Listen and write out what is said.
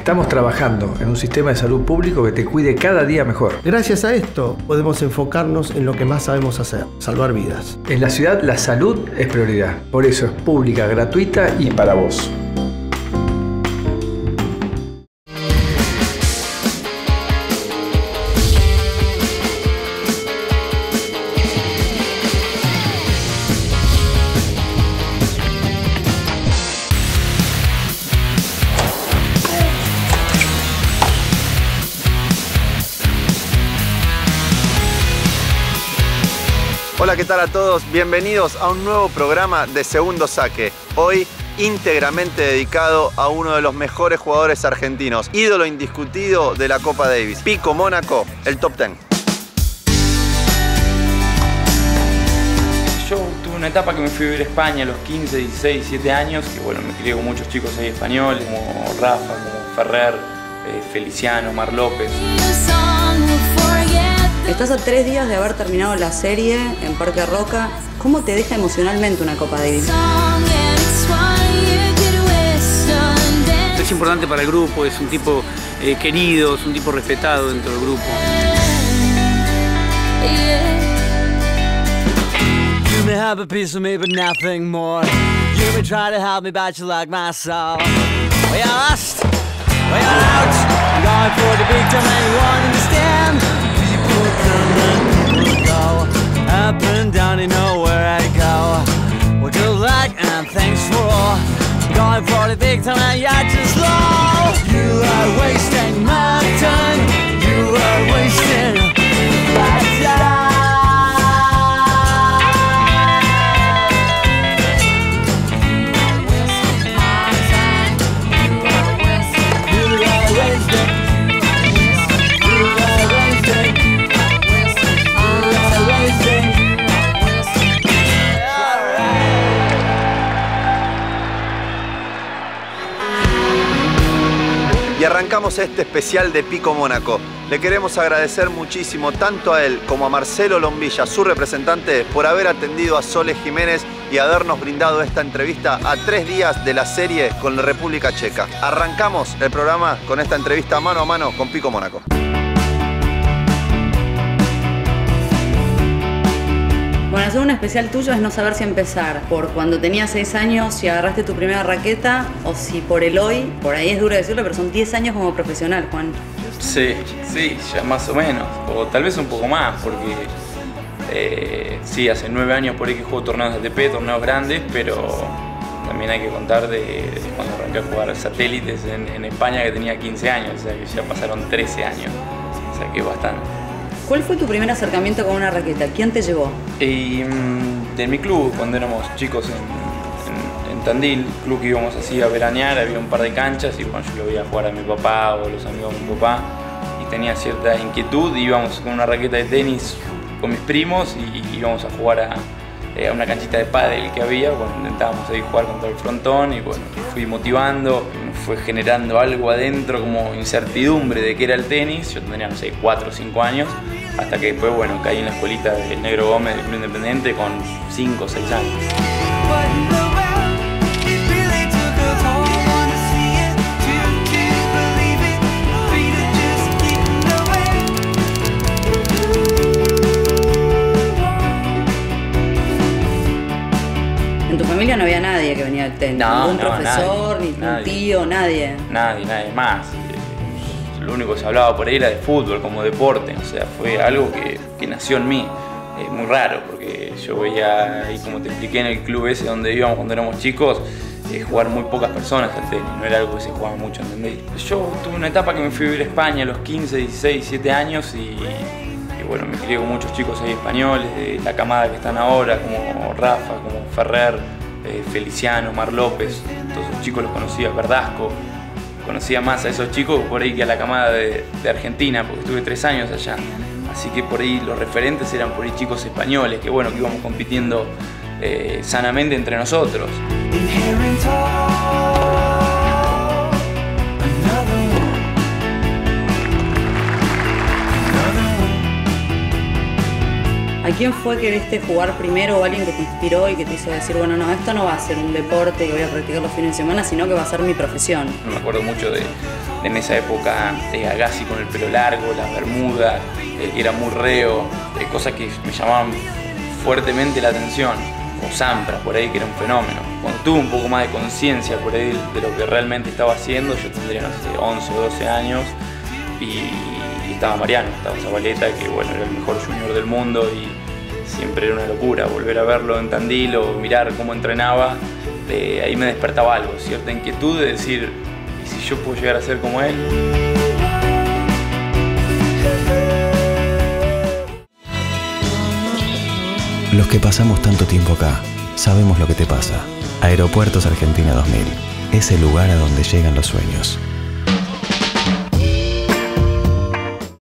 Estamos trabajando en un sistema de salud público que te cuide cada día mejor. Gracias a esto podemos enfocarnos en lo que más sabemos hacer, salvar vidas. En la ciudad la salud es prioridad. Por eso es pública, gratuita y para vos. Hola, ¿qué tal a todos? Bienvenidos a un nuevo programa de Segundo Saque. Hoy íntegramente dedicado a uno de los mejores jugadores argentinos, ídolo indiscutido de la Copa Davis, Pico Mónaco, el top 10. Yo tuve una etapa que me fui a vivir a España a los 15, 16, 17 años, que bueno, me crié con muchos chicos ahí españoles, como Rafa, como Ferrer, Feliciano, Mar López. Estás a 3 días de haber terminado la serie en Parque Roca. ¿Cómo te deja emocionalmente una Copa Davis? Es importante para el grupo, es un tipo querido, es un tipo respetado dentro del grupo. You may have a piece of me, but nothing more. You may try to help me, but you like my soul. We are lost, we are out. I'm going for the big time and you won't understand. People come and people go. Up and down, you know where I go. Well, good luck and thanks for all. I'm going for the big time and you're just low. You are wasting my time. You are wasting my time. Y arrancamos este especial de Pico Mónaco. Le queremos agradecer muchísimo tanto a él como a Marcelo Lombilla, su representante, por haber atendido a Sole Jiménez y habernos brindado esta entrevista a 3 días de la serie con la República Checa. Arrancamos el programa con esta entrevista mano a mano con Pico Mónaco. Bueno, hacer un especial tuyo es no saber si empezar por cuando tenías 6 años, si agarraste tu primera raqueta, o si por el hoy, por ahí es duro decirlo, pero son 10 años como profesional, Juan. Sí, ya más o menos, o tal vez un poco más, porque sí, hace 9 años por ahí que juego torneos de ATP, torneos grandes, pero también hay que contar de cuando arranqué a jugar satélites en España, que tenía 15 años, o sea que ya pasaron 13 años, o sea que es bastante. ¿Cuál fue tu primer acercamiento con una raqueta? ¿Quién te llevó? Y de mi club, cuando éramos chicos en Tandil, club que íbamos así a veranear, había un par de canchas y bueno, yo lo veía jugar a mi papá o a los amigos de mi papá y tenía cierta inquietud, íbamos con una raqueta de tenis con mis primos y íbamos a jugar a una canchita de pádel que había, bueno, intentábamos ahí jugar contra el frontón y bueno, fui motivando, me fue generando algo adentro como incertidumbre de qué era el tenis, yo tendría, no sé, 4 o 5 años, hasta que después, bueno, caí en la escuelita del Negro Gómez del Club Independiente con 5 o 6 años. En tu familia no había nadie que venía del tenis, ningún profesor, nadie, ni un tío, nadie. Nadie más. Lo único que se hablaba por ahí era de fútbol como deporte, o sea, fue algo que nació en mí. Es muy raro porque yo veía ahí, como te expliqué, en el club ese donde íbamos cuando éramos chicos, jugar muy pocas personas al tenis, no era algo que se jugaba mucho, ¿entendés? Yo tuve una etapa que me fui a vivir a España a los 15, 16, 17 años y bueno, me crié con muchos chicos ahí españoles, de la camada que están ahora, como Rafa, como Ferrer, Feliciano, Mar López, todos esos chicos los conocía, Verdasco. Conocía más a esos chicos por ahí que a la camada de Argentina, porque estuve 3 años allá. Así que por ahí los referentes eran por ahí chicos españoles, que bueno, que íbamos compitiendo sanamente entre nosotros. ¿A quién fue que viste jugar primero o alguien que te inspiró y que te hizo decir, bueno, no, esto no va a ser un deporte que voy a practicar los fines de semana, sino que va a ser mi profesión? Me acuerdo mucho de en esa época Agassi con el pelo largo, la bermuda, era muy reo, cosas que me llamaban fuertemente la atención. O Sampras, por ahí, que era un fenómeno. Cuando tuve un poco más de conciencia por ahí de lo que realmente estaba haciendo, yo tendría, no sé, 11 o 12 años, y estaba Mariano, estaba Zabaleta, que bueno, era el mejor junior del mundo, y siempre era una locura volver a verlo en Tandil o mirar cómo entrenaba. Ahí me despertaba algo, cierta inquietud de decir, ¿y si yo puedo llegar a ser como él? Los que pasamos tanto tiempo acá, sabemos lo que te pasa. Aeropuertos Argentina 2000 es el lugar a donde llegan los sueños.